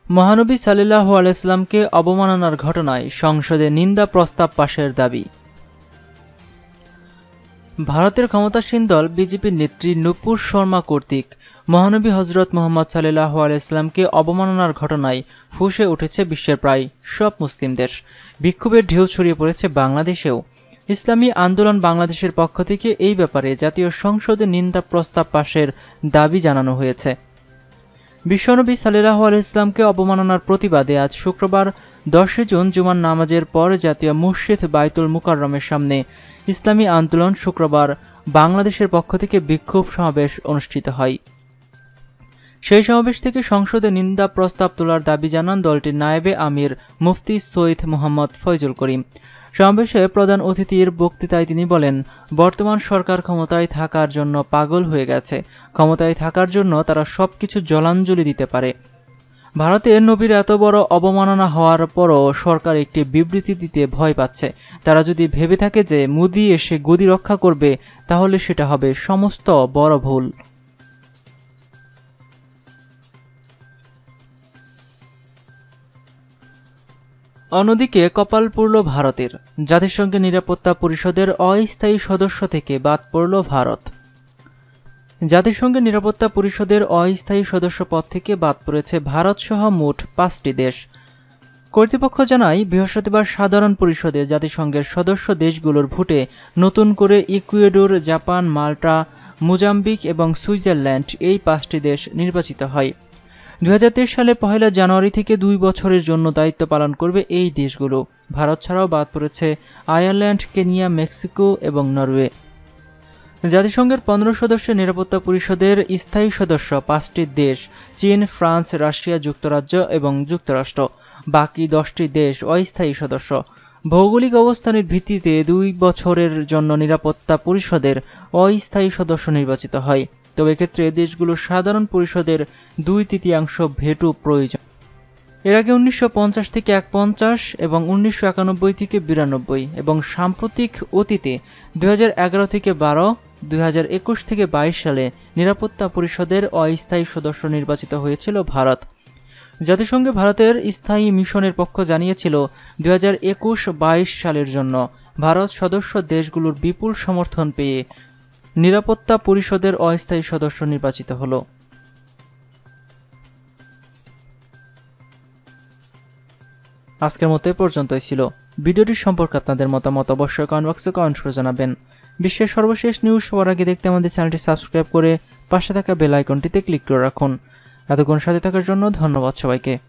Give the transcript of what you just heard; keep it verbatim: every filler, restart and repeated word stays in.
মহানবী সাল্লাল্লাহু আলাইহি ওয়াসাল্লামকে অবমাননার ঘটনায় সংসদে নিন্দা প্রস্তাব পাশের দাবি। ভারতের ক্ষমতাসীন দল বিজেপির নেত্রী নূপুর শর্মা কর্তৃক মহানবী হজরত মুহাম্মদ সাল্লাল্লাহু আলাইহি ওয়াসাল্লামকে অবমাননার ঘটনায় ফুঁসে উঠেছে বিশ্বের প্রায় সব মুসলিম দেশ। বিক্ষোভের ঢেউ ছড়িয়ে পড়েছে বাংলাদেশেও। ইসলামী আন্দোলন বাংলাদেশের পক্ষ থেকে এই ব্যাপারে জাতীয় সংসদে নিন্দা প্রস্তাব পাশের দাবি জানানো হয়েছে। বিশ্বনবী সাল্লাল্লাহু আলাইহি ওয়াসাল্লামকে অবমাননার প্রতিবাদে আজ শুক্রবার দশই জুন জুমার নামাজের পর জাতীয় মসজিদ বাইতুল মুকাররমের সামনে ইসলামী আন্দোলন শুক্রবার বাংলাদেশের পক্ষ থেকে বিক্ষোভ সমাবেশ অনুষ্ঠিত হয়। সেই সমাবেশ থেকে সংসদে নিন্দা প্রস্তাব তোলার দাবি জানান দলটির নায়েবে আমির মুফতি সৈয়দ মোহাম্মদ ফয়জুল করিম। সমাবেশে প্রধান অতিথির বক্তৃতায় তিনি বলেন, বর্তমান সরকার ক্ষমতায় থাকার জন্য পাগল হয়ে গেছে। ক্ষমতায় থাকার জন্য তারা সবকিছু জলাঞ্জলি দিতে পারে। ভারতে নবীর এত বড় অবমাননা হওয়ার পরও সরকার একটি বিবৃতি দিতে ভয় পাচ্ছে। তারা যদি ভেবে থাকে যে মোদি এসে গদি রক্ষা করবে, তাহলে সেটা হবে সমস্ত বড় ভুল। অন্যদিকে কপাল পুড়ল ভারতের। জাতিসংঘের নিরাপত্তা পরিষদের অস্থায়ী সদস্য থেকে বাদ পড়ল ভারত। জাতিসংঘের নিরাপত্তা পরিষদের অস্থায়ী সদস্য পদ থেকে বাদ পড়েছে ভারত সহ মোট পাঁচটি দেশ। কর্তৃপক্ষ জানায়, বৃহস্পতিবার সাধারণ পরিষদে জাতিসংঘের সদস্য দেশগুলোর ভোটে নতুন করে ইকুয়েডর, জাপান, মাল্টা, মোজাম্বিক এবং সুইজারল্যান্ড এই পাঁচটি দেশ নির্বাচিত হয়। দুই হাজার তেইশ সালে পহেলা জানুয়ারি থেকে দুই বছরের জন্য দায়িত্ব পালন করবে এই দেশগুলো। ভারত ছাড়াও বাদ পড়েছে আয়ারল্যান্ড, কেনিয়া, মেক্সিকো এবং নরওয়ে। জাতিসংঘের পনেরো সদস্যের নিরাপত্তা পরিষদের স্থায়ী সদস্য পাঁচটি দেশ চীন, ফ্রান্স, রাশিয়া, যুক্তরাজ্য এবং যুক্তরাষ্ট্র। বাকি দশটি দেশ অস্থায়ী সদস্য। ভৌগোলিক অবস্থানের ভিত্তিতে দুই বছরের জন্য নিরাপত্তা পরিষদের অস্থায়ী সদস্য নির্বাচিত হয়। তবে এক্ষেত্রে দেশগুলোর সাধারণ পরিষদের দুই তৃতীয়াংশ ভেটো প্রয়োজন। এর আগে উনিশশো পঞ্চাশ থেকে একপঞ্চাশ এবং উনিশশো একানব্বই থেকে বিরানব্বই এবং সাম্প্রতিক অতীতে দুই হাজার এগারো থেকে বারো, দুই হাজার একুশ থেকে বাইশ সালে নিরাপত্তা পরিষদের অস্থায়ী সদস্য নির্বাচিত হয়েছিল ভারত। জাতিসংঘে ভারতের স্থায়ী মিশনের পক্ষ জানিয়েছিল, দুই হাজার একুশ বাইশ সালের জন্য ভারত সদস্য দেশগুলোর বিপুল সমর্থন পেয়ে নিরাপত্তা পরিষদের অস্থায়ী সদস্য নির্বাচিত হল। আজকের মতো এ পর্যন্তই ছিল। ভিডিওটি সম্পর্কে আপনাদের মতামত অবশ্যই কমেন্ট বক্সে কমেন্ট করে জানাবেন। বিশ্বের সর্বশেষ নিউজ সবার আগে দেখতে আমাদের চ্যানেলটি সাবস্ক্রাইব করে পাশে থাকা বেল আইকনটিতে ক্লিক করে রাখুন। এতক্ষণ সাথে থাকার জন্য ধন্যবাদ সবাইকে।